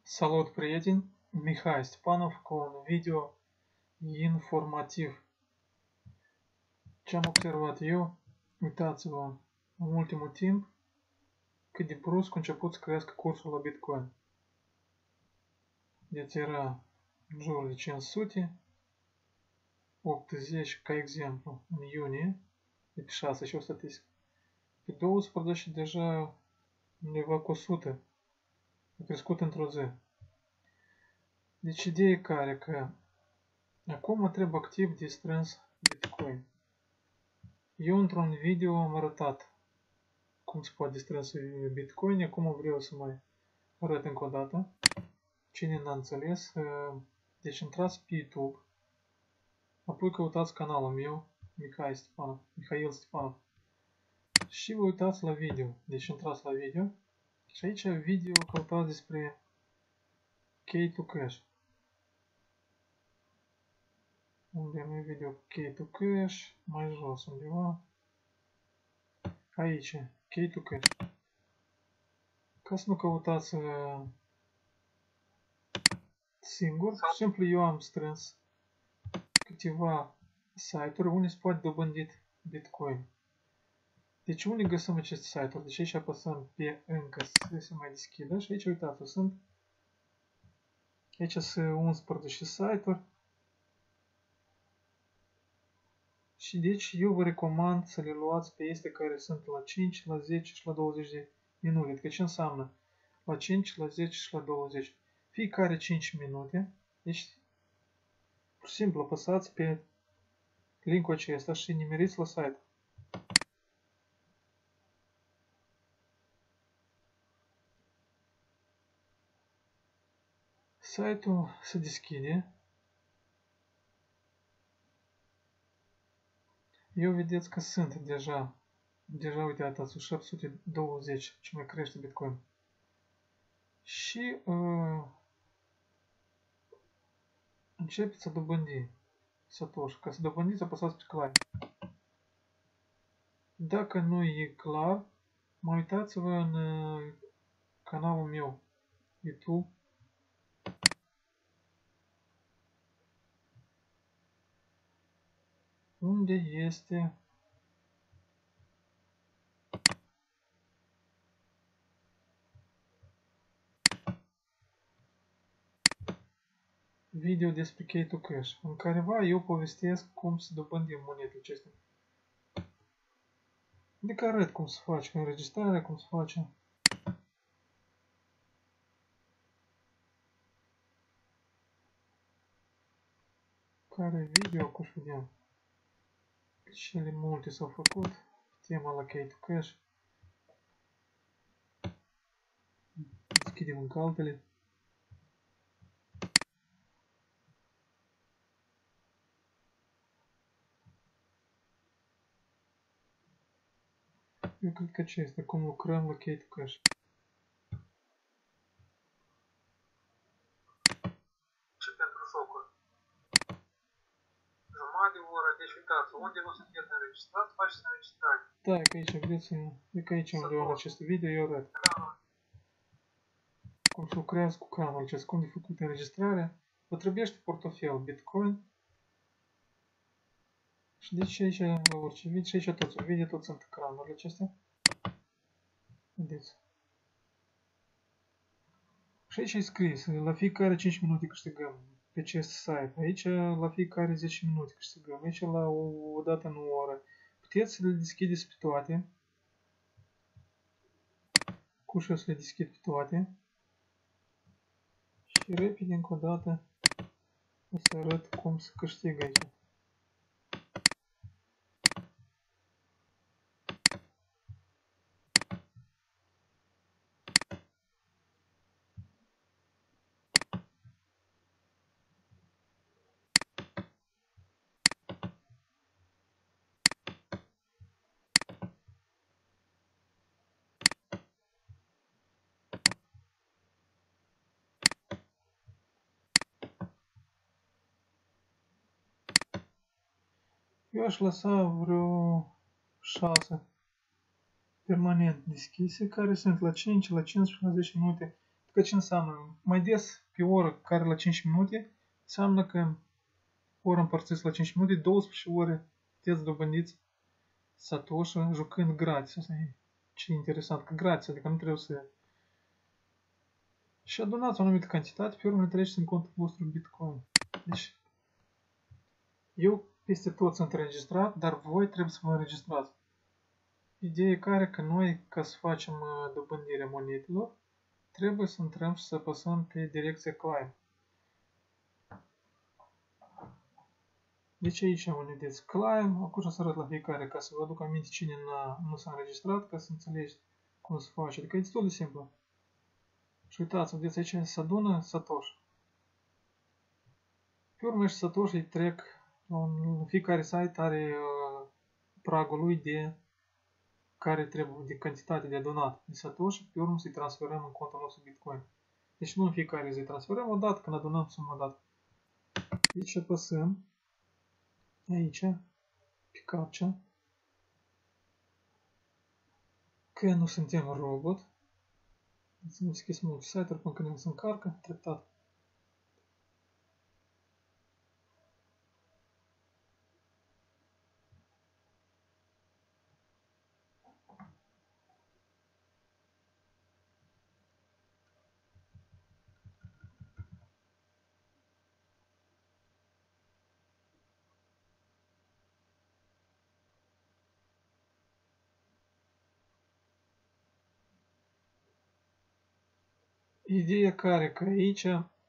Salut, prieteni! Mihai Stepanov cu un video informativ. Ce am observat eu? Uitați-vă, în ultimul timp, cât de brusc a început să crească cursul la Bitcoin. Deci era în jur de 500, 80 ca exemplu, în iunie, de pe 6 și o statistică. Pe 12 deja undeva cu 100, a crescut într-o zi. Deci ideea e care că acum trebuie activ de strâns Bitcoin. Eu într-un video am arătat cum se poate strâns Bitcoin, acum vreau să mai arăt încă o dată. Cine n-a înțeles, deci intrați pe YouTube, apoi căutați canalul meu, Mihail Stepanov, și vă uitați la video. Deci intrați la video și aici video căutați despre Key2Cash. Unde am video Key2Cash, mai jos undeva. Aici, Key2Cash. Ca să nu căutați singur, simplu eu am strâns câteva site-uri unde se poate dobândit Bitcoin. Deci unde găsim aceste site-uri? Deci aici apăsăm pe încă să se mai deschidă și aici uitați, sunt aici sunt 11 site-uri. Și deci eu vă recomand să le luați pe este care sunt la 5, la 10 și la 20 de minute. Adică ce înseamnă? La 5, la 10 și la 20. Fiecare 5 minute. Deci, pur și simplu, apăsați pe linkul acesta și nimeriți la site. Site-ul se deschide. Eu vedeți că sunt deja uite, uitați, 720 ce mai crește Bitcoin. Și începeți să dobândi Satoshi. Ca să dobândiți, apăsați pe claim. Dacă nu e clar, mai uitați-vă în canalul meu YouTube. Unde este video despre Key2Cash, în careva eu povestesc cum să dobândim monedele acestea. Adică arăt cum se face înregistrarea, cum se face. Care video cu vedem. Cele multe s-au făcut. Tema la Key2Cash. Deschidem încă altele. Eu cred că acesta, cum lucrăm la Key2Cash. Și pentru jocuri. Jumătate de oră, deci uitați, unde nu sunteți înregistrați, faceți înregistrare. Da, e că aici, vedeți, e că aici unde am acest video, eu arăt. Cum se lucrează cu cranul acesta, cum de făcut înregistrarea. Vă trebuiește portofel Bitcoin. Și deci aici, la orice vid, și aici toți, vedeți, toți sunt ekranurile acestea. Vedeți. Și aici e scris, la fiecare 5 minute câștigăm pe acest site. Aici la fiecare 10 minute câștigăm. Aici la o dată în o oră. Puteți să le deschideți pe toate. Cu ușa să le deschid pe toate. Și repede încă o dată o să arăt cum să câștig aici. Eu aș lăsa vreo 6 permanent deschise, care sunt la 5, la 15, la 10 minute. Că ce înseamnă? Mai des pe oră care la 5 minute, înseamnă că oră împărțiți la 5 minute, 12 ore puteți dobândiți Satoshi jucând gratis. Asta e ce interesant, că gratis, adică nu trebuie să... Și adunați o anumită cantitate, pe urmă le treceți în contul vostru Bitcoin. Deci, eu peste tot sunt înregistrat, dar voi trebuie să vă înregistrați. Ideea e care că noi, ca să facem dobândirea monedelor, trebuie să intrăm și să apăsăm pe direcția Climb. Deci aici am vedeți Climb, acum o să arăt la fiecare ca să vă aduc aminte cine nu s-a înregistrat, ca să înțelegeți cum se face. Adică e destul de simplu. Și uitați, vedeți aici se adună Satoshi. Pe urmă și Satoshi trec, în fiecare site are pragul lui care trebuie, de cantitate de adunat de Satoshi, pe urmă să-i transferăm în contul nostru Bitcoin. Deci nu în fiecare zi transferăm, odată când adunăm suma dată. Deci apăsăm aici, pe captcha, că nu suntem robot. Să deschis multe site-uri până când el se încarcă, treptat. Ideea care că aici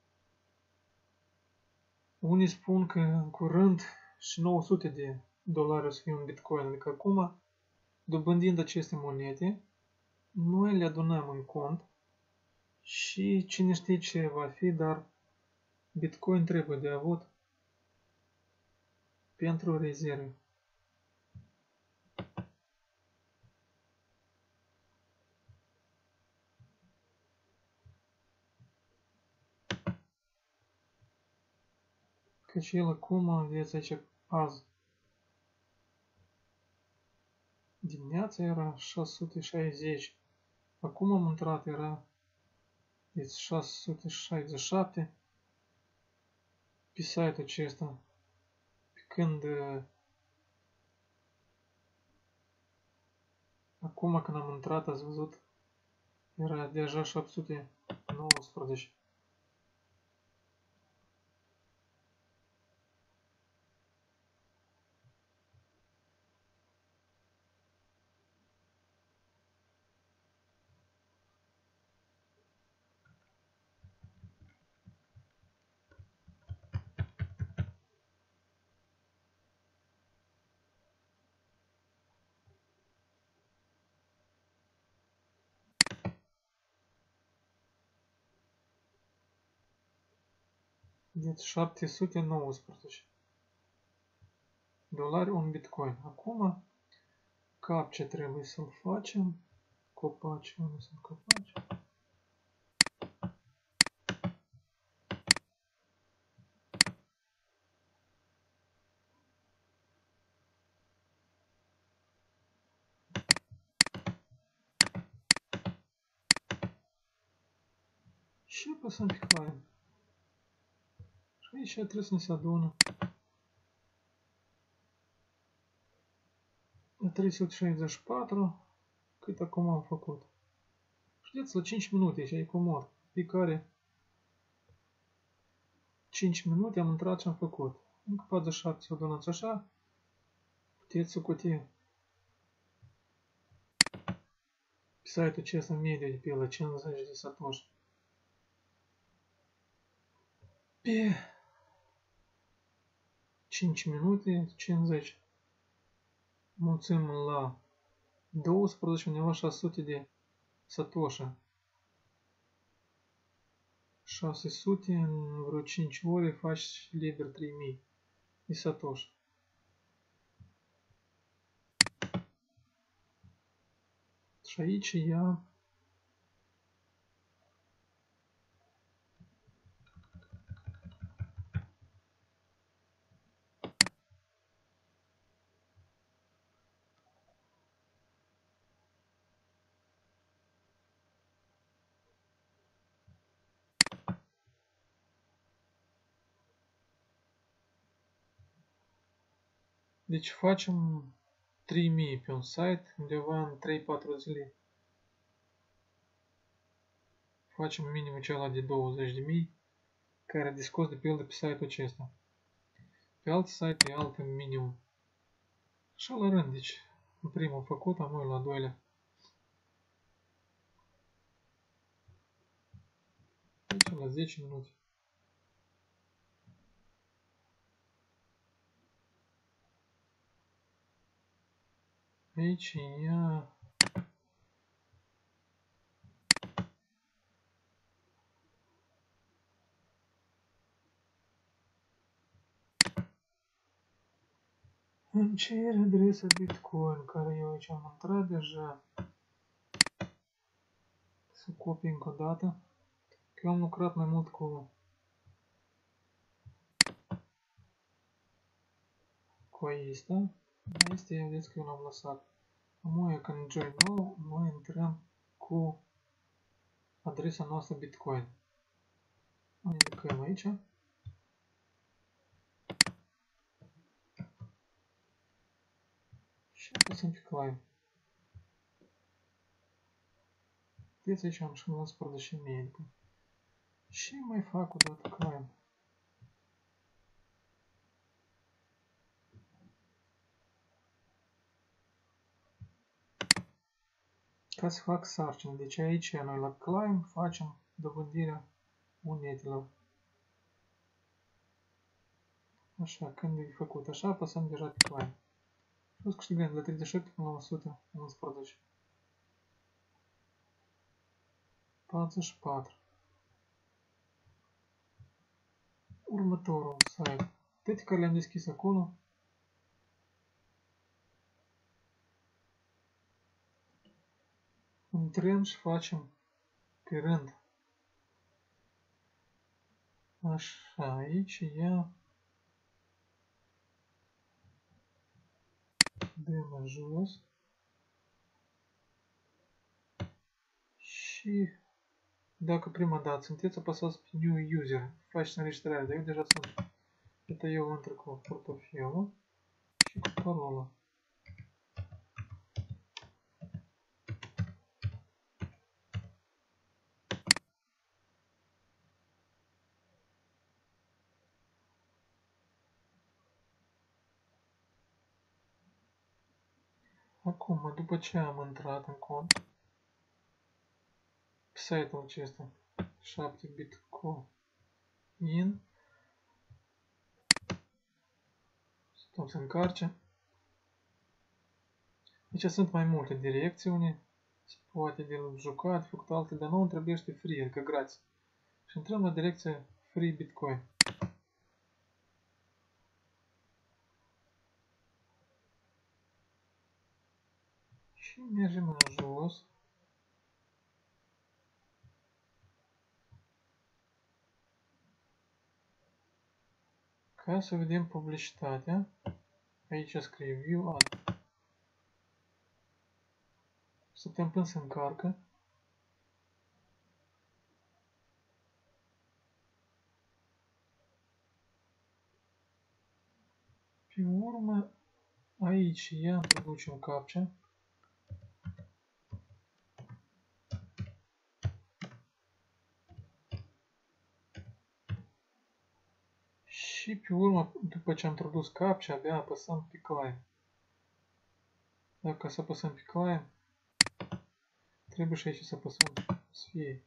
unii spun că în curând și 900 de dolari o să fie un Bitcoin, adică acum, dobândind aceste monede, noi le adunăm în cont și cine știe ce va fi, dar Bitcoin trebuie de avut pentru rezerve. Căci el acum, aveți aici azi, dimineața era 660, acum am intrat era deci 667 pe site-ul acesta, pe când acum când am intrat ați văzut era deja 719. Deci 719 dolari un Bitcoin. Acum captcha trebuie să-l facem. Copaci, unde sunt copaci? Și apăsăm pe Climb. Și aici trebuie să ne se adună. La 364, cât acum am făcut. Știți, la 5 minute și e comod. Fiecare 5 minute am intrat și am făcut. Încă 47 să adunați așa, puteți socoti pe site-ul acesta media de pe la 50 de Satoshi. Pe 5 minute 50 mulțim la 12 undeva 600 de Satoshi. 600 în vreo 5 ore faci liber 3000 de Satoshi. Și aici ia Deci facem 3000 pe un site undeva în 3-4 zile. Facem minimul cela de 20.000 care a discos de pildă pe site-ul acesta. Pe alt site e altă minimum. Așa la rând, deci în primul făcut, am la doilea. Aici la 10 minute. Aici ia... Îmi cer adresa Bitcoin, care eu aici am intrat deja. Să copii încă o dată. Că eu am lucrat mai mult cu asta. Asta vedeți că eu l-am lăsat. Acum când join nou, noi intrăm cu adresa noastră Bitcoin. Ne indicăm aici. Și apăsăm pe Climb. Vedeți aici am și 11.000. Și mai fac o dată Climb. Ca să fac sarcină. Deci aici noi la Climb facem dobândirea monedelor. Așa, când e făcut așa, apăsăm deja pe Climb. Și o să câștigăm de la 37 până la 111. 44. Următorul site. Toate care le-am deschis acolo. Intrăm și facem pe rând. Așa, aici ia. Dăm jos. Și dacă prima dată sunteți, apăsați pe New User. Faceți înregistrare, dar eu deja sunt. Iată eu intru cu portofelul și cu parola. Acum, după ce am intrat în cont, pe site-ul acesta, 7 Bitcoin, stăm să încarce. Aici sunt mai multe direcțiuni, se poate de jucat, de făcut alte, dar nu întrebește free, adică gratis. Și intrăm la direcția Free Bitcoin. Și mergem în jos. Ca să vedem publicitatea. Aici scrie View Ad. Stăm până se încarcă. Pe urmă, aici ia introducem captcha. Și pe urmă, după ce am introdus captcha, abia apăsăm pe Climb. Dacă să apăsăm pe Climb, trebuie și aici să apăsăm să fie.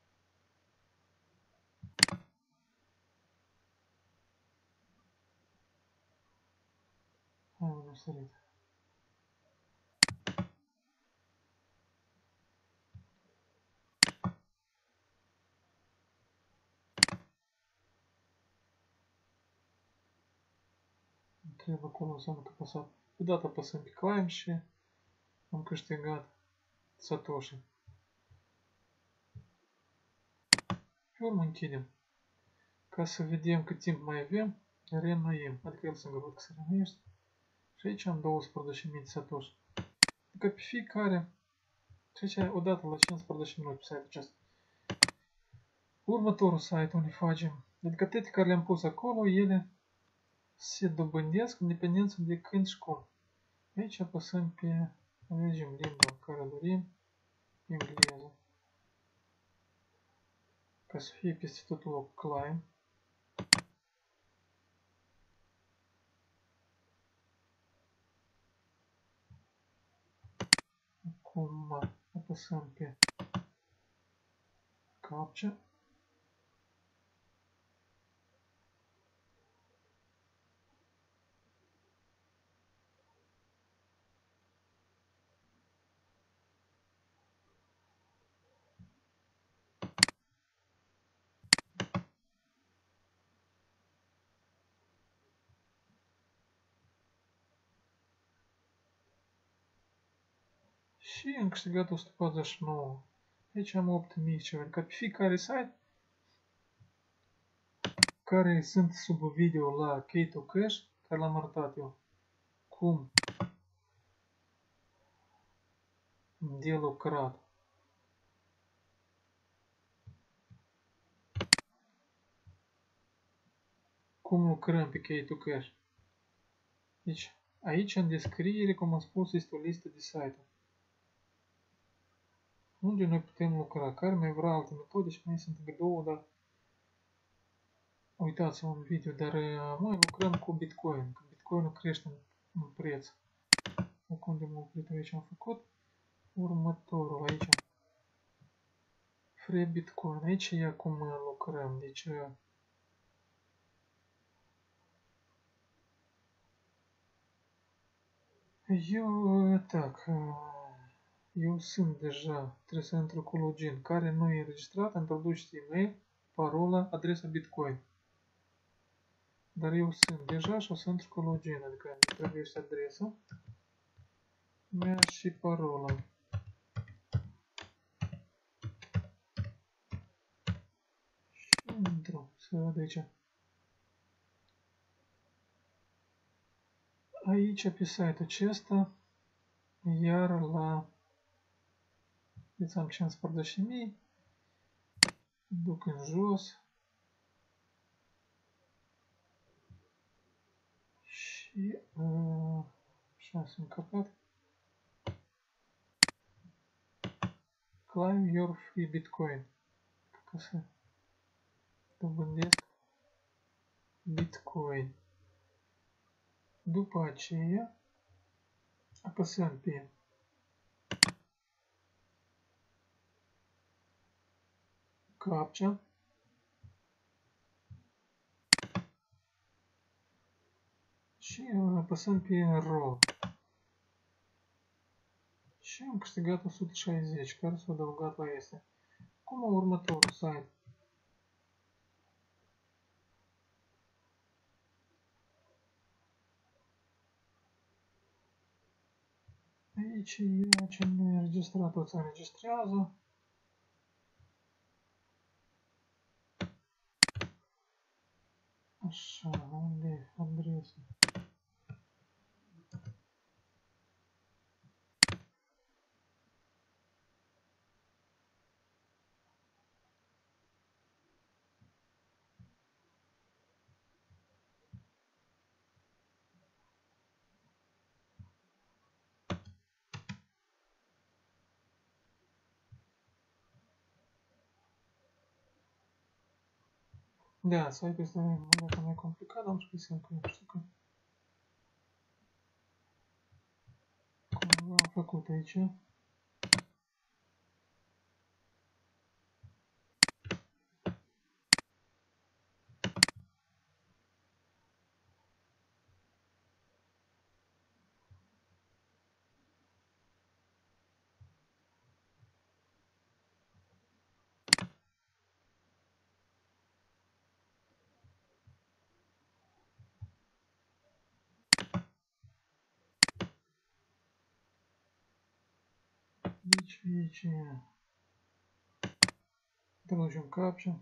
Hai, mă, sărit. Trebuie acolo să am apăsat. Deodată apăsăm pe Climb și am câștigat Satoshi. Pe urmă închidem. Ca să vedem cât timp mai avem, reînnoim. Adică el singur văd că se reînnoiește. Și aici am 12.000 de Satoshi. Adică pe fiecare. Și aici odată la 15 minute pe site-ul acesta. Următorul site unde facem. Adică toate care le-am pus acolo, ele se dobândesc independență de când și cum. Aici apăsăm pe, alegem limba care dorim, engleză, ca să fie peste tot loc climb. Acum apăsăm pe captcha. Și am câștigat 149. Aici am 8000 ceva, adică pe fiecare site care sunt sub video la Key2Cash, care l-am arătat eu, cum de lucrat. Cum lucrăm pe Key2Cash. Deci, aici în descriere, cum am spus, este o listă de site-uri unde noi putem lucra. Care mai vrea alte metode și mai sunt încă două, dar uitați-vă în video, dar noi lucrăm cu Bitcoin, că Bitcoinul crește în preț. Unde am oprit, aici am făcut. Următorul, aici. Free Bitcoin, aici e acum lucrăm, deci eu sunt deja, trebuie să intru cu login, care nu e înregistrat, introduceți e-mail, parola, adresa Bitcoin. Dar eu sunt deja și o să intru cu login, adică trebuie să adresa mea și parola. Și intru, să văd aici. Aici pe site-ul acesta, iar la, deci am 15.000, duc în jos și așa sunt încăpat. Claim your free Bitcoin. Ca să dobândesc Bitcoin. După aceea apăsăm pe captcha și apăsăm pe enroll. Și am câștigat 160, care s-a adăugat la este. Acum următorul site. Aici e ce nu e înregistrat, o să înregistrează. Așa, unde e adresa? Da, site-ul este mai complicat, am scris încă, nu știu că cum am făcut aici. Deci aici introducem captcha.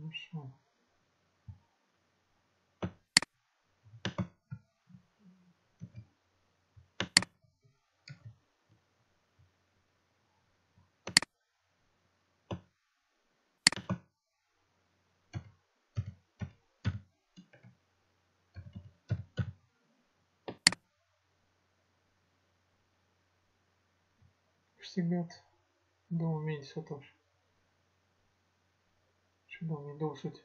Хорошо. Știgat 2000 totuși. Și 2200.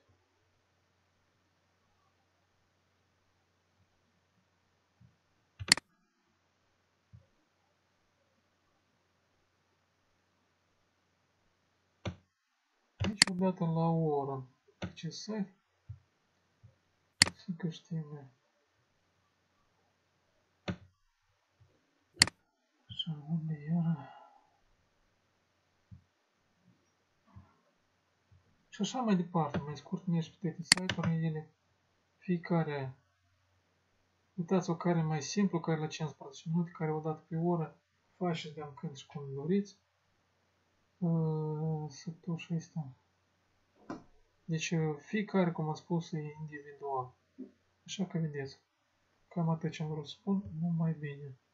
Niciodată la o oră. Pe ce site? Să câștigă. Așa, unde iară? Și așa mai departe, mai scurt mergi pe toate site-urile ele. Fiecare, uitați-o care e mai simplu, care la 15 minute, care o dată pe oră. Faceți de-am când și cum doriți. Sătușul ăsta. Deci fiecare, cum am spus, e individual. Așa că vedeți. Cam atât ce am vrut să spun, numai bine.